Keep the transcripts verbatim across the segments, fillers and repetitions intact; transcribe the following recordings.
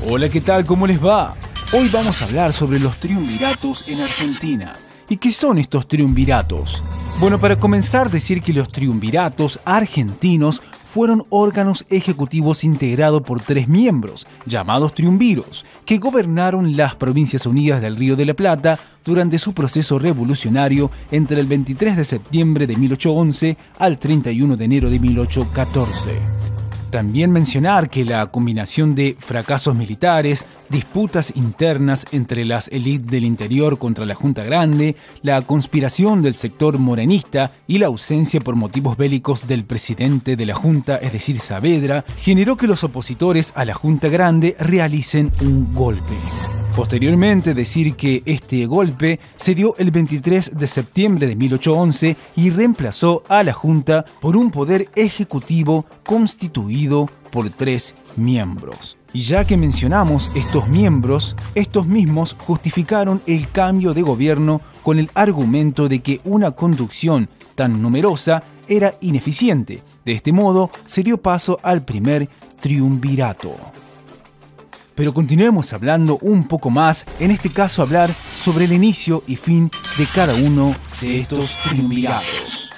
Hola, ¿qué tal? ¿Cómo les va? Hoy vamos a hablar sobre los triunviratos en Argentina. ¿Y qué son estos triunviratos? Bueno, para comenzar, decir que los triunviratos argentinos fueron órganos ejecutivos integrados por tres miembros, llamados triunviros, que gobernaron las Provincias Unidas del Río de la Plata durante su proceso revolucionario entre el veintitrés de septiembre de mil ochocientos once al treinta y uno de enero de mil ochocientos catorce. También mencionar que la combinación de fracasos militares, disputas internas entre las élites del interior contra la Junta Grande, la conspiración del sector morenista y la ausencia por motivos bélicos del presidente de la Junta, es decir, Saavedra, generó que los opositores a la Junta Grande realicen un golpe. Posteriormente, decir que este golpe se dio el veintitrés de septiembre de mil ochocientos once y reemplazó a la Junta por un poder ejecutivo constituido por tres miembros. Y ya que mencionamos estos miembros, estos mismos justificaron el cambio de gobierno con el argumento de que una conducción tan numerosa era ineficiente. De este modo, se dio paso al primer triunvirato. Pero continuemos hablando un poco más, en este caso hablar sobre el inicio y fin de cada uno de estos triunviratos.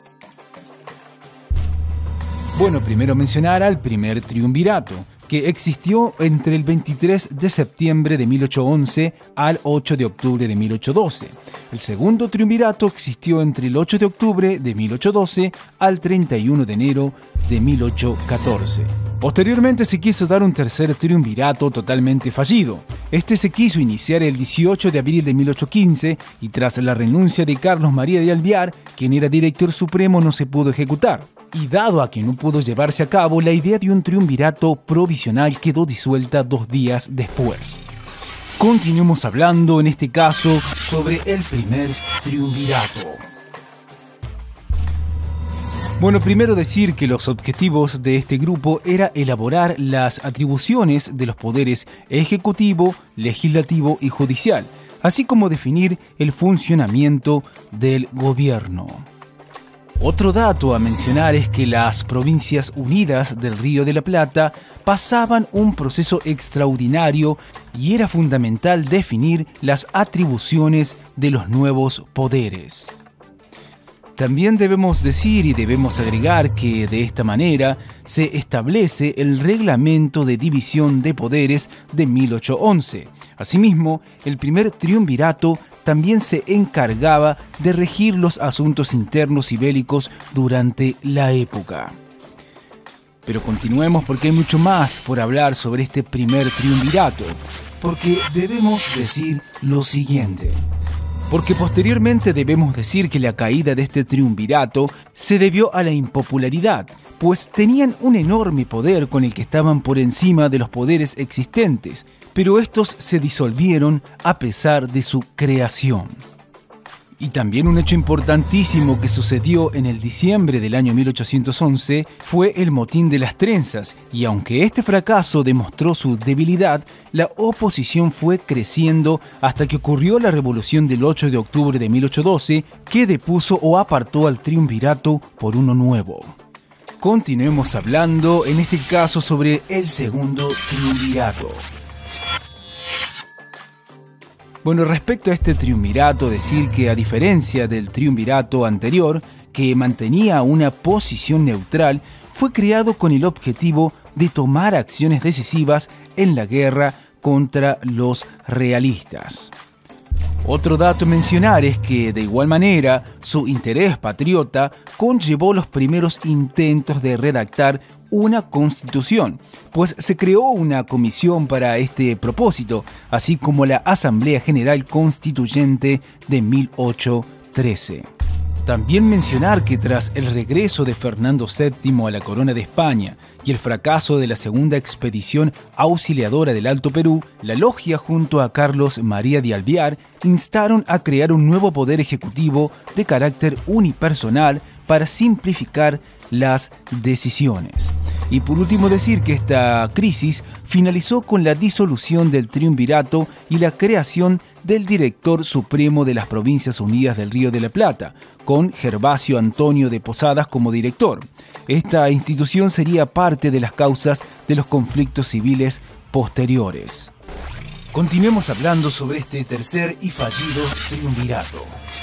Bueno, primero mencionar al primer triunvirato, que existió entre el veintitrés de septiembre de mil ochocientos once al ocho de octubre de mil ochocientos doce. El segundo triunvirato existió entre el ocho de octubre de mil ochocientos doce al treinta y uno de enero de mil ochocientos catorce. Posteriormente se quiso dar un tercer triunvirato totalmente fallido. Este se quiso iniciar el dieciocho de abril de mil ochocientos quince y tras la renuncia de Carlos María de Alvear, quien era director supremo, no se pudo ejecutar. Y dado a que no pudo llevarse a cabo, la idea de un triunvirato provisional quedó disuelta dos días después. Continuemos hablando en este caso sobre el primer triunvirato. Bueno, primero decir que los objetivos de este grupo era elaborar las atribuciones de los poderes ejecutivo, legislativo y judicial, así como definir el funcionamiento del gobierno. Otro dato a mencionar es que las Provincias Unidas del Río de la Plata pasaban un proceso extraordinario y era fundamental definir las atribuciones de los nuevos poderes. También debemos decir y debemos agregar que de esta manera se establece el Reglamento de División de Poderes de mil ochocientos once. Asimismo, el primer triunvirato también se encargaba de regir los asuntos internos y bélicos durante la época. Pero continuemos porque hay mucho más por hablar sobre este primer triunvirato, porque debemos decir lo siguiente. Porque posteriormente debemos decir que la caída de este triunvirato se debió a la impopularidad, pues tenían un enorme poder con el que estaban por encima de los poderes existentes, pero estos se disolvieron a pesar de su creación. Y también un hecho importantísimo que sucedió en el diciembre del año mil ochocientos once fue el motín de las trenzas, y aunque este fracaso demostró su debilidad, la oposición fue creciendo hasta que ocurrió la revolución del ocho de octubre de mil ochocientos doce, que depuso o apartó al triunvirato por uno nuevo. Continuemos hablando en este caso sobre el segundo triunvirato. Bueno, respecto a este triunvirato, decir que a diferencia del triunvirato anterior, que mantenía una posición neutral, fue creado con el objetivo de tomar acciones decisivas en la guerra contra los realistas. Otro dato a mencionar es que, de igual manera, su interés patriota conllevó los primeros intentos de redactar una constitución, pues se creó una comisión para este propósito, así como la Asamblea General Constituyente de mil ochocientos trece. También mencionar que tras el regreso de Fernando séptimo a la corona de España y el fracaso de la segunda expedición auxiliadora del Alto Perú, la logia junto a Carlos María de Alvear instaron a crear un nuevo poder ejecutivo de carácter unipersonal para simplificar las decisiones. Y por último decir que esta crisis finalizó con la disolución del triunvirato y la creación del director supremo de las Provincias Unidas del Río de la Plata, con Gervasio Antonio de Posadas como director. Esta institución sería parte de las causas de los conflictos civiles posteriores. Continuemos hablando sobre este tercer y fallido triunvirato.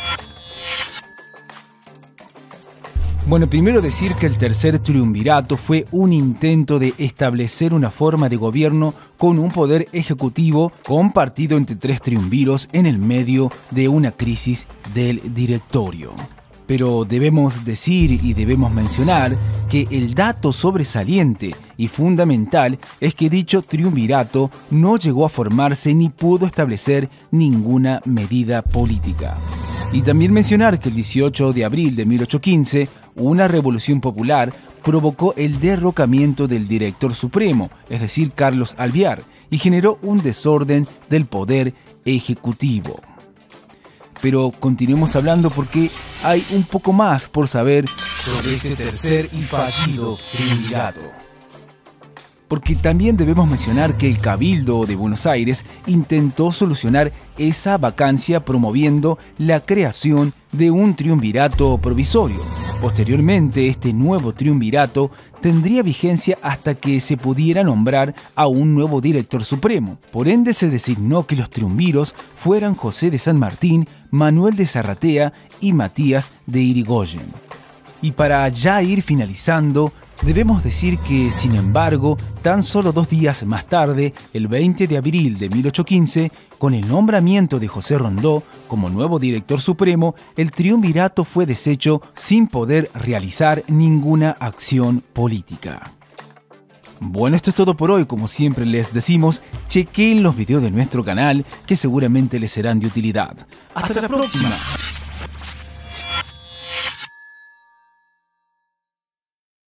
Bueno, primero decir que el tercer triunvirato fue un intento de establecer una forma de gobierno con un poder ejecutivo compartido entre tres triunviros en el medio de una crisis del directorio. Pero debemos decir y debemos mencionar que el dato sobresaliente y fundamental es que dicho triunvirato no llegó a formarse ni pudo establecer ninguna medida política. Y también mencionar que el dieciocho de abril de mil ochocientos quince, una revolución popular provocó el derrocamiento del director supremo, es decir, Carlos Alvear, y generó un desorden del poder ejecutivo. Pero continuemos hablando porque hay un poco más por saber sobre este tercer y fallido triunvirato. Porque también debemos mencionar que el Cabildo de Buenos Aires intentó solucionar esa vacancia promoviendo la creación de un triunvirato provisorio. Posteriormente, este nuevo triunvirato tendría vigencia hasta que se pudiera nombrar a un nuevo director supremo. Por ende, se designó que los triunviros fueran José de San Martín, Manuel de Zarratea y Matías de Irigoyen. Y para ya ir finalizando, debemos decir que, sin embargo, tan solo dos días más tarde, el veinte de abril de mil ochocientos quince, con el nombramiento de José Rondó como nuevo director supremo, el triunvirato fue deshecho sin poder realizar ninguna acción política. Bueno, esto es todo por hoy. Como siempre les decimos, chequen los videos de nuestro canal que seguramente les serán de utilidad. ¡Hasta, Hasta la próxima! próxima.